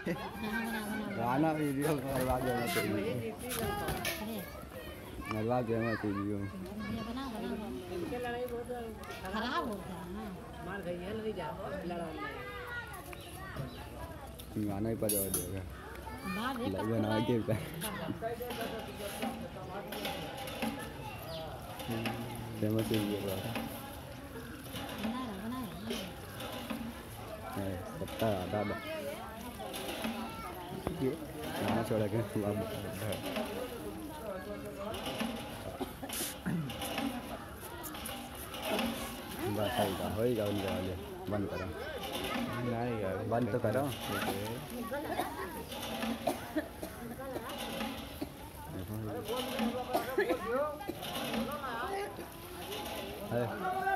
गाना वीडियो करवा देना चाहिए, करवा देना चाहिए। खराब होता है ना, मार गई है नहीं जा लड़ा गाना ही बजा देगा लगे ना आगे का फेमस है ये बात है पत्ता दादा ये गाना छोड़ा के बस होएगा उनके वाले बंद करो नहीं यार बंद तो करो है